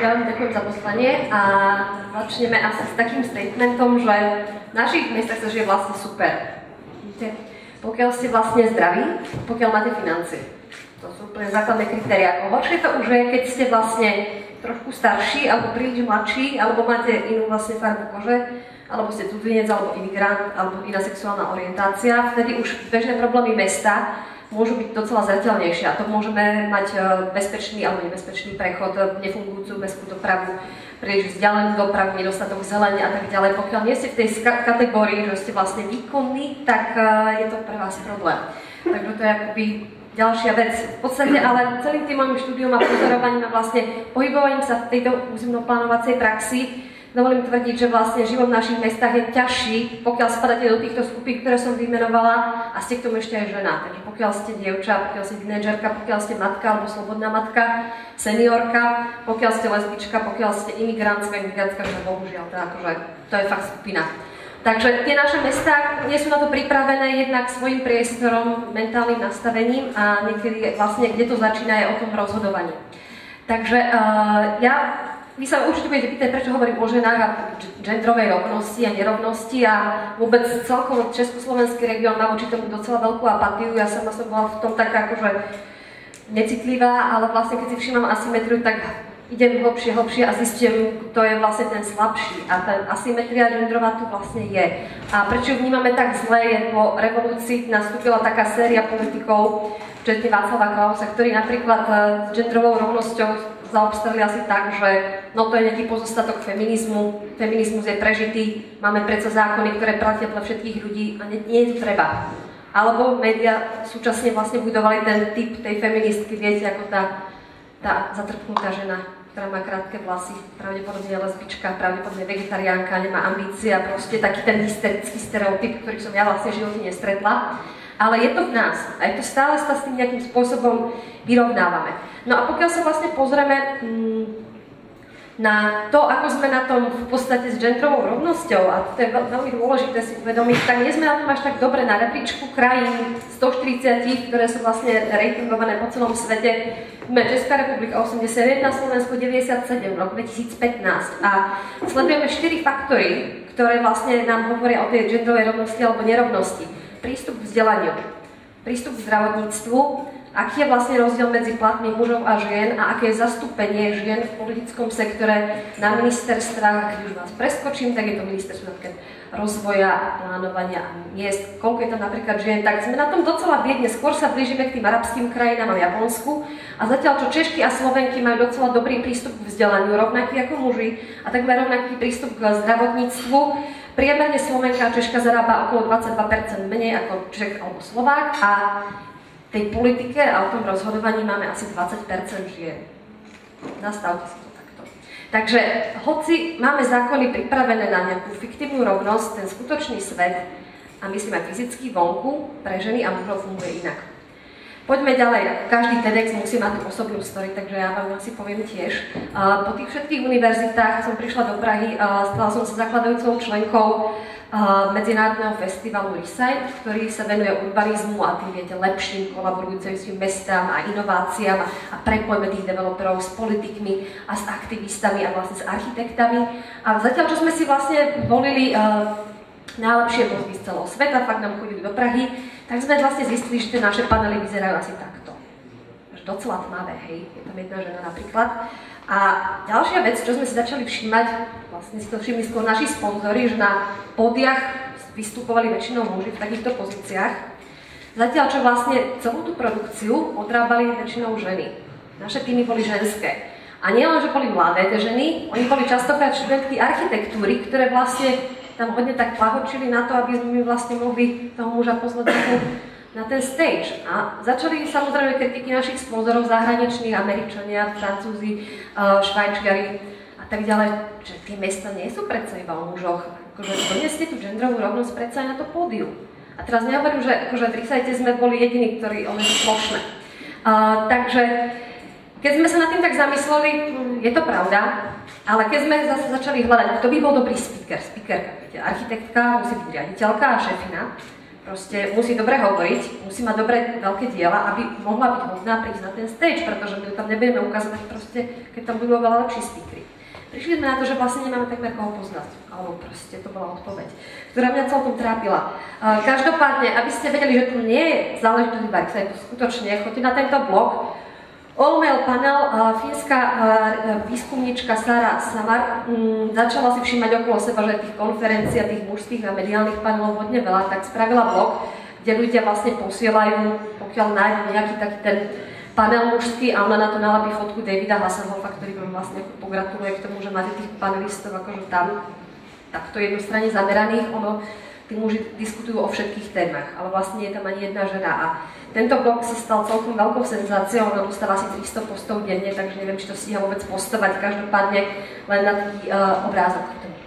Ja vám ďakujem za poslanie a začneme asi s takým statementom, že v našich miestach sa žije vlastne super. Víte? Pokiaľ ste vlastne zdraví, pokiaľ máte financie. To sú úplne základné kritériá. Horšie to už je, keď ste vlastne trošku starší, alebo príliš mladší, alebo máte inú vlastne farbu kože, alebo ste cudzinec, alebo imigrant, alebo iná sexuálna orientácia. Vtedy už bežné problémy mesta môžu byť docela zreteľnejšie. A to môžeme mať bezpečný alebo nebezpečný prechod, nefungujúcu mestskú dopravu, príliš vzdialenú dopravu, nedostatok zelene a tak ďalej. Pokiaľ nie ste v tej kategórii, že ste vlastne výkonní, tak je to pre vás problém. Takže to je akoby ďalšia vec. V podstate ale celým tým môjim štúdiom a pozorovaním a vlastne pohybovaním sa v tejto územnoplánovacej praxi dovolím tvrdiť, že vlastne život v našich mestách je ťažší, pokiaľ spadáte do týchto skupín, ktoré som vymenovala a ste k tomu ešte aj žena. Takže pokiaľ ste dievča, pokiaľ ste tínedžerka, pokiaľ ste matka alebo slobodná matka, seniorka, pokiaľ ste lesbička, pokiaľ ste imigrantka, že bohužiaľ, to je fakt skupina. Takže tie naše mestá nie sú na to pripravené jednak svojim priestorom, mentálnym nastavením a niekedy vlastne, kde to začína, je o tom rozhodovaní. Takže vy sa určite budete pýtať, prečo hovorím o ženách a genderovej rovnosti a nerovnosti a vôbec celkovo Československý región má voči tomu docela veľkú apatiu. Ja sama som bola v tom taká akože necitlivá, ale vlastne keď si všímam asymetriu, tak idem hlbšie a zistím, kto je vlastne ten slabší. A tá asymetria genderová tu vlastne je. A prečo ju vnímame tak zle, je po revolúcii nastúpila taká séria politikov, včetne Václava Klausa, ktorí napríklad s genderovou rovnosťou zaobstarili asi tak, že no to je nejaký pozostatok feminizmu, feminizmus je prežitý, máme predsa zákony, ktoré platia pre všetkých ľudí a nie je to treba. Alebo médiá súčasne vlastne budovali ten typ tej feministky, viete, ako tá zatrpnutá žena, ktorá má krátke vlasy, pravdepodobne je lesbička, pravdepodobne vegetariánka, nemá ambície a proste taký ten hysterický stereotyp, ktorý som ja vlastne v živote nestretla. Ale je to v nás a je to stále sa s tým nejakým spôsobom vyrovnávame. No a pokiaľ sa vlastne pozrieme na to, ako sme na tom v podstate s genderovou rovnosťou, a to je veľmi dôležité si uvedomiť, tak nie sme na tom až tak dobre na rebríčku krajín 140, ktoré sú vlastne ratingované po celom svete. Sme Česká republika 81, Slovensko 97, rok 2015 a sledujeme 4 faktory, ktoré vlastne nám hovoria o tej genderovej rovnosti alebo nerovnosti. Prístup k vzdelaniu, prístup k zdravotníctvu, aký je vlastne rozdiel medzi platmi mužov a žien a aké je zastúpenie žien v politickom sektore na ministerstvách. Keď už vás preskočím, tak je to ministerstvo rozvoja, plánovania a miest. Koľko je tam napríklad žien, tak sme na tom docela biedne. Skôr sa blížime k tým arabským krajinám a Japonsku a zatiaľ, čo Češky a Slovenky majú docela dobrý prístup k vzdelaniu, rovnaký ako muži a takmer rovnaký prístup k zdravotníctvu, priemerne Slovenka a Češka zarába okolo 22% menej ako Čech alebo Slovák a tej politike a o tom rozhodovaní máme asi 20% žien. Nastavte si to takto. Takže hoci máme zákony pripravené na nejakú fiktívnu rovnosť, ten skutočný svet a myslím aj fyzicky vonku pre ženy a mužov funguje inak. Poďme ďalej. Každý TEDx musí mať tú osobnú story, takže ja vám asi poviem tiež. Po tých všetkých univerzitách som prišla do Prahy a stala som sa zakladajúcou členkou medzinárodného festivalu Recite, ktorý sa venuje urbanizmu a tým, viete, lepším kolaborujúcim mestám a inováciám a prepojme tých developerov s politikmi a s aktivistami a vlastne s architektami. A zatiaľ, čo sme si vlastne volili najlepšie mozgy z celého sveta, fakt nám chodili do Prahy, tak sme vlastne zistili, že tie naše panely vyzerajú asi takto. Docela tmavé, hej, je tam jedna žena napríklad. A ďalšia vec, čo sme si začali všímať, vlastne si to všimli skôr naši sponzori, že na pódiach vystupovali väčšinou muži v takýchto pozíciách. Zatiaľ, čo vlastne celú tú produkciu odrábali väčšinou ženy. Naše týmy boli ženské. A nielen, že boli mladé tie ženy, oni boli častokrát študentky architektúry, ktoré vlastne tam hodne tak plahočili na to, aby sme vlastne mohli toho muža pozvať na ten stage. A začali samozrejme kritiky našich sponzorov zahraničných, Američania, Francúzi, Švajčiari a tak ďalej, že tie mesta nie sú predsa iba o mužoch. Akože doneste tú genderovú rovnosť predsa aj na to pódium. A teraz nehovorím, že akože v Recite sme boli jediní, ktorí sú plošné. Takže keď sme sa nad tým tak zamysleli, je to pravda, ale keď sme zase začali hľadať, kto by bol dobrý speakerka, architektka musí byť riaditeľka a šéfina, Proste musí dobre hovoriť, musí mať dobré veľké diela, aby mohla byť hodná prísť na ten stage, pretože my tam nebudeme ukazovať proste, keď tam budú oveľa lepší speakery. Prišli sme na to, že vlastne nemáme takmer koho poznať, alebo proste to bola odpoveď, ktorá mňa celkom trápila. Každopádne, aby ste vedeli, že tu nie je záležitosť iba excitu, skutočne, choďte na tento blog. All-mail panel, fínska výskumníčka Sara Samar začala si všímať okolo seba, že tých konferencií a tých mužských a mediálnych panelov hodne veľa, tak spravila blog, kde ľudia vlastne posielajú, pokiaľ nájdu nejaký taký ten panel mužský a ona na to nalabí fotku Davida Hasselhoffa, ktorý vám vlastne pogratuluje k tomu, že máte tých panelistov akože tam takto jednostranne zameraných. Tí muži diskutujú o všetkých témach, ale vlastne nie je tam ani jedna žena. A tento blog sa stal celkom veľkou senzáciou, ona dostáva asi 300 postov denne, takže neviem, či to stíha vôbec postovať, každopádne len na taký obrázok k tomu.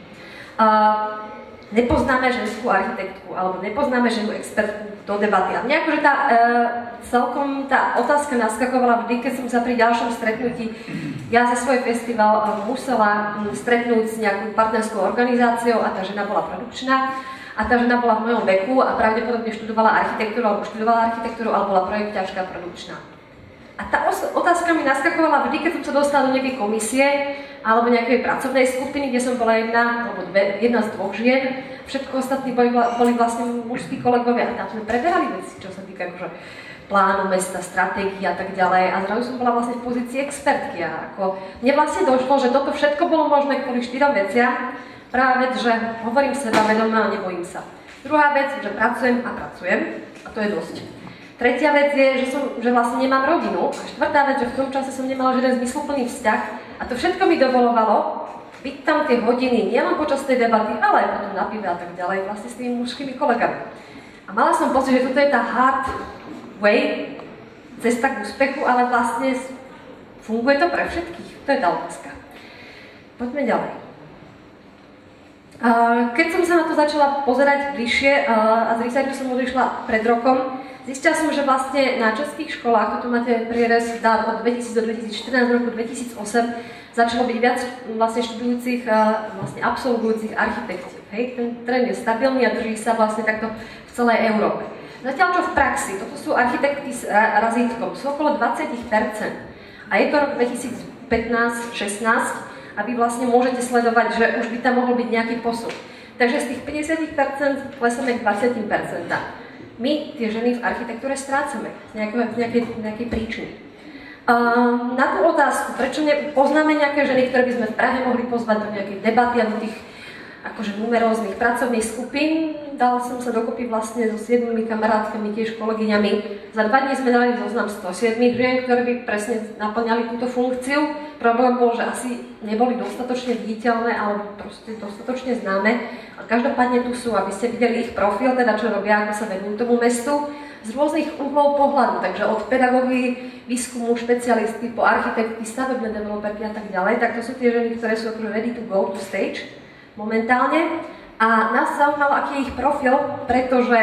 Nepoznáme ženskú architektku, alebo nepoznáme ženu expertku do debaty. A mňa akože celkom tá otázka naskakovala vždy, keď som sa pri ďalšom stretnutí, ja za svoj festival musela stretnúť s nejakou partnerskou organizáciou a tá žena bola produkčná. A tá žena bola v mojom veku a pravdepodobne študovala architektúru, alebo bola projekťačka a produkčná. A tá otázka mi naskakovala vždy, keď som sa dostala do nejakej komisie alebo nejakej pracovnej skupiny, kde som bola jedna z dvoch žien. Všetko ostatní boli vlastne mužskí kolegovia a tam sme preberali veci, čo sa týka akože plánu mesta, stratégií a tak ďalej. A zrazu som bola vlastne v pozícii expertky. A mne vlastne došlo, že toto všetko bolo možné kvôli 4 veciam. Prvá vec, že hovorím sebavedomé a nebojím sa. Druhá vec, že pracujem a to je dosť. Tretia vec je, že vlastne nemám rodinu. A štvrtá vec, že v tom čase som nemala žiaden zmysluplný vzťah. A to všetko mi dovolovalo byť tam tie hodiny, nielen počas tej debaty, ale aj potom na pive a tak ďalej, vlastne s tými mužskými kolegami. A mala som pocit, že toto je tá hard way, cesta k úspechu, ale vlastne funguje to pre všetkých. To je tá otázka. Poďme ďalej. Keď som sa na to začala pozerať bližšie a z researchu som odišla pred rokom, zistila som, že vlastne na českých školách, toto máte prierez dát od 2000 do 2014, v roku 2008, začalo byť viac vlastne študujúcich, vlastne absolvujúcich architektov. Hej? Ten trend je stabilný a drží sa vlastne takto v celej Európe. Zatiaľ čo v praxi, toto sú architekti s razítkom, sú okolo 20%. A je to rok 2015-16, a vy vlastne môžete sledovať, že už by tam mohol byť nejaký posun. Takže z tých 50% klesame k 20%. My tie ženy v architektúre strácame z nejakej príčiny. Na tú otázku, prečo poznáme nejaké ženy, ktoré by sme v Prahe mohli pozvať do nejakej debaty a do tých akože numeróznych pracovných skupín, dala som sa dokopy vlastne so 7 kamarátkami, tiež kolegyňami. Za 2 dní sme dali zoznam 107 žien, ktoré by presne naplňali túto funkciu. Problém bol, že asi neboli dostatočne viditeľné alebo proste dostatočne známe. A každopádne tu sú, aby ste videli ich profil, teda čo robia, ako sa venujú tomu mestu, z rôznych uhlov pohľadu. Takže od pedagógy, výskumu, špecialisty, po architektky, stavebné developerky a tak ďalej. Tak to sú tie ženy, ktoré sú akože ready to go to stage momentálne. A nás zaujímalo, aký je ich profil, pretože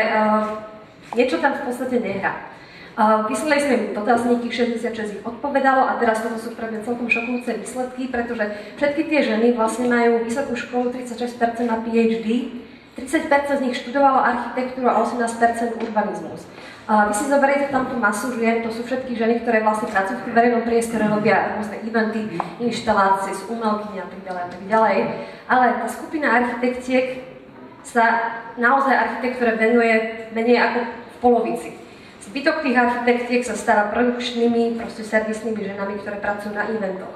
niečo tam v podstate nehrá. Vyslali sme im dotazníky, 66 ich odpovedalo a teraz toto sú pre mňa celkom šokujúce výsledky, pretože všetky tie ženy vlastne majú vysokú školu, 36% má PhD, 30% z nich študovalo architektúru a 18% urbanizmus. Vy si zoberiete tam tú masu žien, to sú všetky ženy, ktoré vlastne pracujú v verejnom priestore, robia rôzne eventy, inštalácie, z umelkyne a tak ďalej. Ale tá skupina architektiek sa naozaj architektúre venuje menej ako v polovici. Zbytok tých architektiek sa stará produkčnými, proste servisnými ženami, ktoré pracujú na eventoch.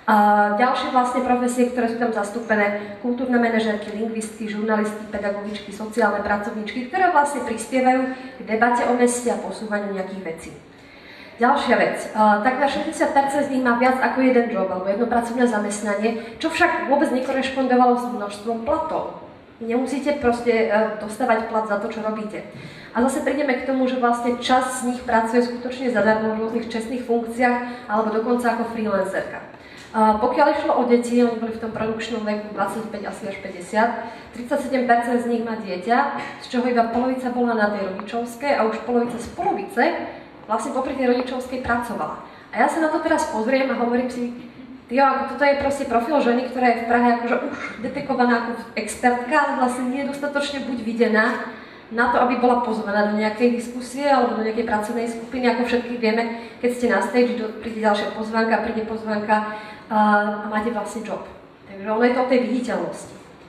Ďalšie vlastne profesie, ktoré sú tam zastúpené, kultúrne manažérky, lingvistky, žurnalistky, pedagogičky, sociálne pracovníčky, ktoré vlastne prispievajú k debate o meste a posúvaniu nejakých vecí. Ďalšia vec, takmer 60% z nich má viac ako jeden job alebo jedno pracovné zamestnanie, čo však vôbec nekorešpondovalo s množstvom platov. Nemusíte proste dostávať plat za to, čo robíte. A zase prídeme k tomu, že vlastne časť z nich pracuje skutočne zadarmo v rôznych čestných funkciách alebo dokonca ako freelancerka. Pokiaľ išlo o deti, oni boli v tom produkčnom veku 25 asi až 50, 37% z nich má dieťa, z čoho iba polovica bola na tej rodičovskej a už polovica z polovice vlastne popri tej rodičovskej pracovala. A ja sa na to teraz pozriem a hovorím si, ako toto je proste profil ženy, ktorá je v Prahe akože už detekovaná ako expertka, ale vlastne nie je dostatočne buď videná, na to, aby bola pozvaná do nejakej diskusie alebo do nejakej pracovnej skupiny. Ako všetky vieme, keď ste na stage, príde ďalšia pozvánka, príde pozvánka a máte vlastne job. Takže ono je to o tej viditeľnosti.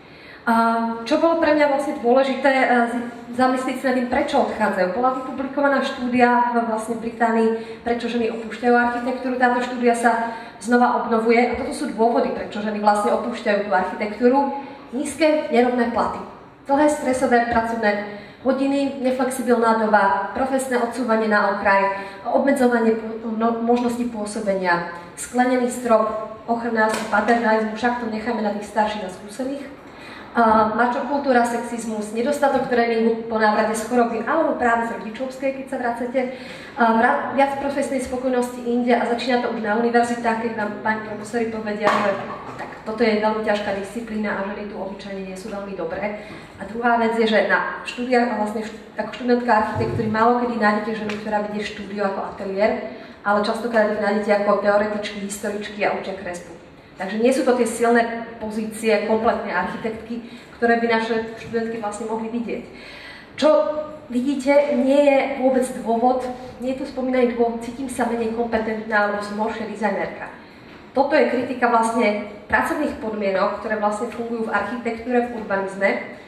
Čo bolo pre mňa vlastne dôležité, zamyslieť sa nad tým, prečo odchádzajú. Bola vypublikovaná štúdia vlastne v Británii, prečo ženy opúšťajú architektúru. Táto štúdia sa znova obnovuje a toto sú dôvody, prečo ženy vlastne opúšťajú tú architektúru. Nízke, nerovné platy, dlhé stresové pracovné hodiny, neflexibilná doba, profesné odsúvanie na okraj, obmedzovanie možností pôsobenia, sklenený strop, ochranná paternalizmu, však to necháme na tých starších a skúsených. Mačokultúra, sexizmus, nedostatok tréningu po návrate z choroby alebo práve z rodičovskej, keď sa vracete, viac profesnej spokojnosti inde a začína to už na univerzitách, keď nám pani profesori povedia, že tak toto je veľmi ťažká disciplína a ženy tu obyčajne nie sú veľmi dobré. A druhá vec je, že na štúdiách a vlastne ako študentka architektúry málo kedy nájdete ženu, ktorá vedie štúdio ako ateliér, ale častokrát ich nájdete ako teoretičky, historičky a učia kresbu. Takže nie sú to tie silné pozície kompletnej architektky, ktoré by naše študentky vlastne mohli vidieť. Čo vidíte, nie je vôbec dôvod, nie je tu spomínaný dôvod, cítim sa menej kompetentná alebo som horšia dizajnerka. Toto je kritika vlastne pracovných podmienok, ktoré vlastne fungujú v architektúre, v urbanizme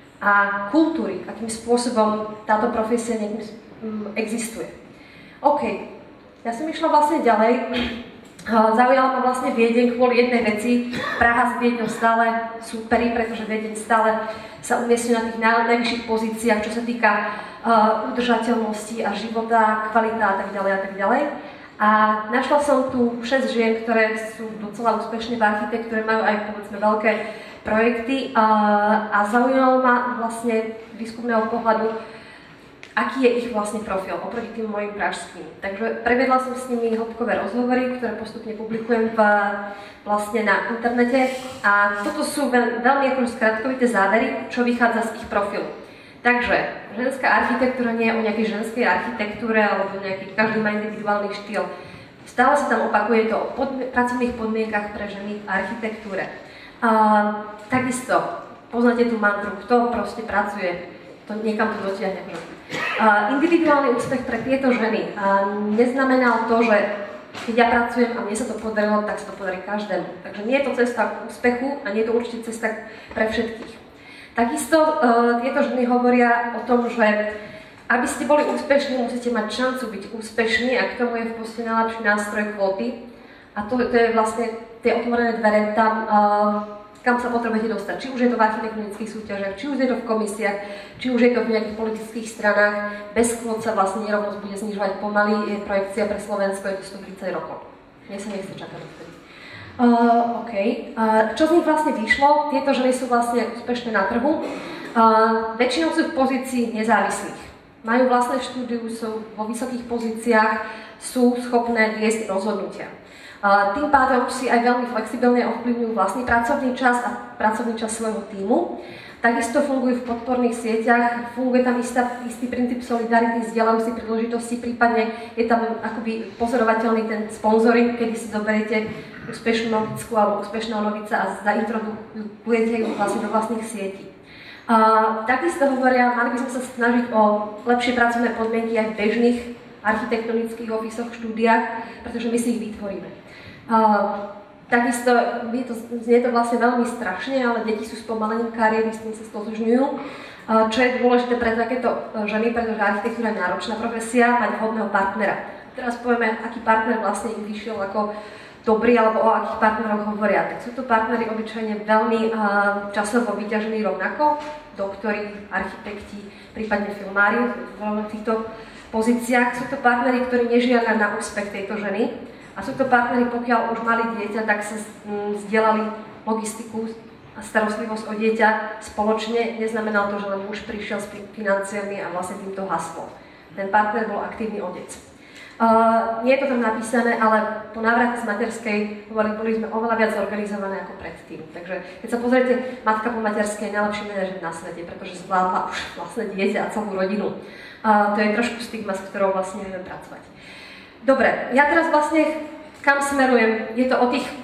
a kultúry, akým spôsobom táto profesia existuje. OK, ja som išla vlastne ďalej. Zaujala ma vlastne Viedeň kvôli jednej veci. Praha s Viedňou stále súperí, pretože Viedeň stále sa umiestňuje na tých najvyšších pozíciách, čo sa týka udržateľnosti a života, kvalita a tak ďalej a tak ďalej. A našla som tu 6 žien, ktoré sú docela úspešné v architektúre, majú aj povedzme veľké projekty a zaujalo ma vlastne z výskumného pohľadu, aký je ich vlastne profil oproti tým mojim pražským. Takže prevedla som s nimi hĺbkové rozhovory, ktoré postupne publikujem vlastne na internete a toto sú veľmi skratkovité závery, čo vychádza z ich profilu. Takže ženská architektúra nie je o nejakej ženskej architektúre alebo každý má individuálny štýl. Stále sa tam opakuje to o pracovných podmienkach pre ženy v architektúre. Takisto poznáte tú mantru, kto proste pracuje, to niekam to dotiahne. Individuálny úspech pre tieto ženy neznamená to, že keď ja pracujem a mne sa to podarilo, tak sa to podarí každému. Takže nie je to cesta k úspechu a nie je to určite cesta pre všetkých. Takisto tieto ženy hovoria o tom, že aby ste boli úspešní, musíte mať šancu byť úspešní a k tomu je v podstate najlepší nástroj kvóty. A to je vlastne tie otvorené dvere tam, kam sa potrebujete dostať. Či už je to v architektonických súťažiach, či už je to v komisiách, či už je to v nejakých politických stranách. Bez kvót sa vlastne nerovnosť bude znižovať pomaly. Je projekcia pre Slovensko, je to 130 rokov. Mne sa nechce čakať vtedy. OK. Čo z nich vlastne vyšlo? Tieto ženy sú vlastne úspešné na trhu. Väčšinou sú v pozícii nezávislých. Majú vlastné štúdiu, sú vo vysokých pozíciách, sú schopné viesť rozhodnutia. Tým pádom si aj veľmi flexibilne ovplyvňujú vlastný pracovný čas a pracovný čas svojho tímu. Takisto fungujú v podporných sieťach, funguje tam istý princíp solidarity, zdieľajú si príležitosti, prípadne je tam akoby pozorovateľný ten sponzoring, kedy si zoberiete úspešnú novickú alebo úspešného novica a zaintrodukujete ju vlastne do vlastných sietí. Takisto hovoria, mali by sme sa snažiť o lepšie pracovné podmienky aj v bežných architektonických ofisoch, štúdiách, pretože my si ich vytvoríme. Takisto znie to vlastne veľmi strašne, ale deti sú spomalením kariéry, s tým sa stotožňujú. Čo je dôležité pre takéto ženy, pretože architektúra je náročná profesia, mať vhodného partnera. Teraz povieme, aký partner vlastne im vyšiel ako dobrý, alebo o akých partneroch hovoria. Tak sú to partnery obyčajne veľmi časovo vyťažení rovnako, doktori, architekti, prípadne filmári v týchto pozíciách. Sú to partneri, ktorí nežiadajú na úspech tejto ženy. A sú to partneri, pokiaľ už mali dieťa, tak sa zdieľali logistiku a starostlivosť o dieťa spoločne. Neznamenalo to, že len muž prišiel s financiami a vlastne týmto haslo. Ten partner bol aktívny otec. Nie je to tam napísané, ale po návrate z materskej boli sme oveľa viac zorganizované ako predtým. Takže keď sa pozriete, matka po materskej je najlepší manažer na svete, pretože zvládla už vlastne dieťa a celú rodinu. To je trošku stigma, s ktorou vlastne vieme pracovať. Dobre, ja teraz vlastne kam smerujem? Je to o tých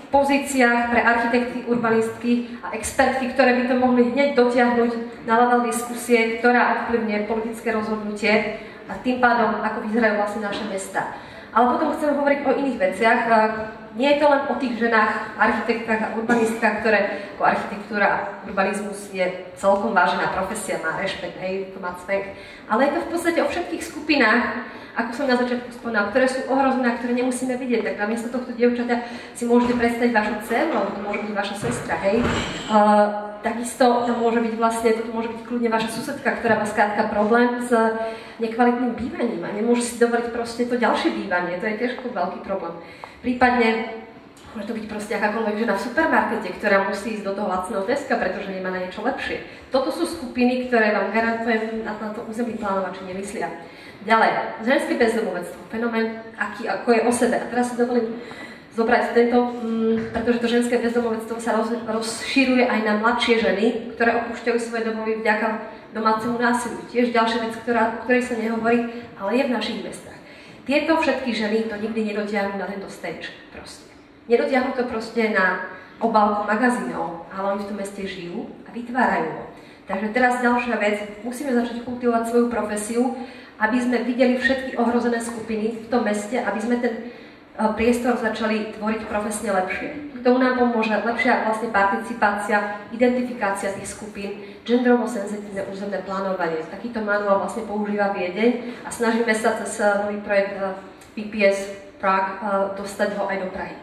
pozíciách pre architekty, urbanistky a expertky, ktoré by to mohli hneď dotiahnuť na level diskusie, ktorá ovplyvňuje politické rozhodnutie a tým pádom, ako vyzerajú vlastne naše mesta. Ale potom chcem hovoriť o iných veciach. Nie je to len o tých ženách, architektkách a urbanistkách, ktoré ako architektúra a urbanizmus je celkom vážená profesia, má rešpekt, hej, to má cvek. Ale je to v podstate o všetkých skupinách, ako som na začiatku spomínala, ktoré sú ohrozené, ktoré nemusíme vidieť. Tak namiesto tohto dievčaťa si môžete predstaviť vašu dceru, alebo to môže byť vaša sestra, hej. Takisto to môže byť vlastne, toto môže byť kľudne vaša susedka, ktorá má skrátka problém s nekvalitným bývaním a nemôže si dovoliť proste to ďalšie bývanie, to je tiež veľký problém. Prípadne môže to byť proste akákoľvek žena v supermarkete, ktorá musí ísť do toho lacného Teska, pretože nemá na niečo lepšie. Toto sú skupiny, ktoré vám garantujem na to územní plánovači nemyslia. Ďalej, ženské bezdomovectvo, fenomén, ako je o sebe. A teraz si dovolím zobrať tento, pretože to ženské bezdomovectvo sa rozšíruje aj na mladšie ženy, ktoré opúšťajú svoje domovy vďaka domácemu násiliu. Tiež ďalšia vec, o ktorej sa nehovorí, ale je v našich mestách. Tieto všetky ženy to nikdy nedotiahnu na tento stage proste. Nedotiahnu to proste na obálku magazínov, ale oni v tom meste žijú a vytvárajú ho. Takže teraz ďalšia vec, musíme začať kultivovať svoju profesiu, aby sme videli všetky ohrozené skupiny v tom meste, aby sme ten priestor začali tvoriť profesne lepšie. K tomu nám pomôže lepšia vlastne participácia, identifikácia tých skupín, genderovo senzitívne územné plánovanie. Takýto manuál vlastne používa Viedeň a snažíme sa cez nový projekt PPS Prague dostať ho aj do Prahy.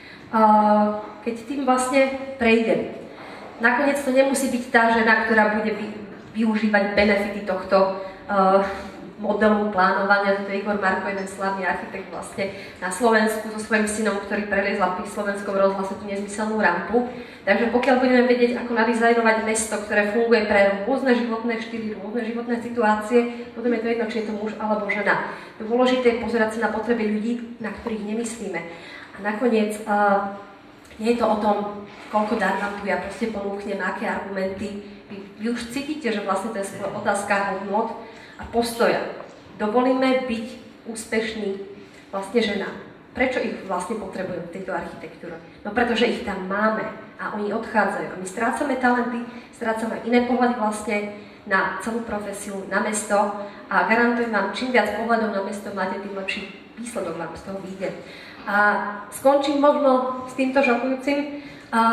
Keď tým vlastne prejdem, nakoniec to nemusí byť tá žena, ktorá bude využívať benefity tohto modelu plánovania. To je Igor Marko, jeden slavný architekt vlastne na Slovensku so svojím synom, ktorý preliezla pri slovenskom rozhlase tú nezmyselnú rampu. Takže pokiaľ budeme vedieť, ako nadizajnovať mesto, ktoré funguje pre rôzne životné štýly, rôzne životné situácie, potom je to jedno, či je to muž alebo žena. Dôležité je pozerať sa na potreby ľudí, na ktorých nemyslíme. A nakoniec nie je to o tom, koľko dár vám tu ja proste ponúknem, aké argumenty. Vy už cítite, že vlastne to je otázka hodnot a postoja. Dovolíme byť úspešný vlastne ženám. Prečo ich vlastne potrebujú v tejto architektúre? No pretože ich tam máme a oni odchádzajú. A my strácame talenty, strácame iné pohľady vlastne na celú profesiu, na mesto a garantujem vám, čím viac pohľadov na mesto máte, tým lepší výsledok vám z toho vyjde. A skončím možno s týmto šokujúcim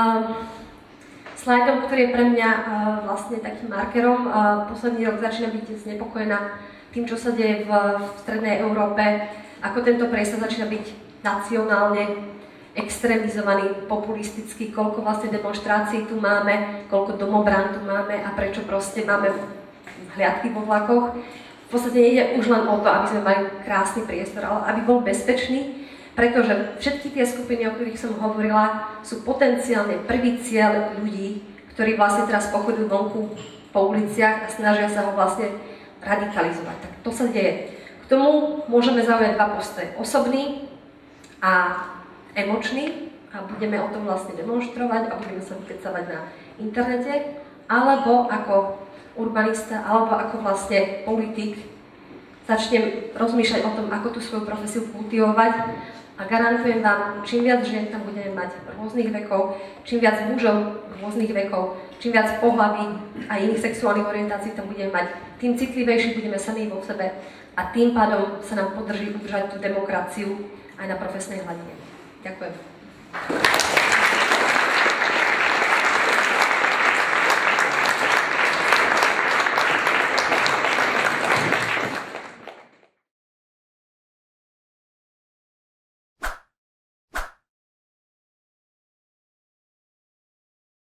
slajdom, ktorý je pre mňa vlastne takým markerom. Posledný rok začína byť znepokojená tým, čo sa deje v strednej Európe, ako tento priestor začína byť nacionálne extrémizovaný, populistický, koľko vlastne demonštrácií tu máme, koľko domobrán tu máme a prečo proste máme hliadky vo vlakoch. V podstate nejde už len o to, aby sme mali krásny priestor, ale aby bol bezpečný, pretože všetky tie skupiny, o ktorých som hovorila, sú potenciálne prvý cieľ ľudí, ktorí vlastne teraz pochodujú vonku po uliciach a snažia sa ho vlastne radikalizovať. Tak to sa deje. K tomu môžeme zaujať dva postoje. Osobný a emočný a budeme o tom vlastne demonštrovať a budeme sa vykecavať na internete, alebo ako urbanista, alebo ako vlastne politik začnem rozmýšľať o tom, ako tú svoju profesiu kultivovať. A garantujem vám, čím viac žien tam budeme mať rôznych vekov, čím viac mužov rôznych vekov, čím viac pohlaví a iných sexuálnych orientácií tam budeme mať, tým citlivejší budeme sami vo sebe a tým pádom sa nám podrží udržať tú demokraciu aj na profesnej hladine. Ďakujem.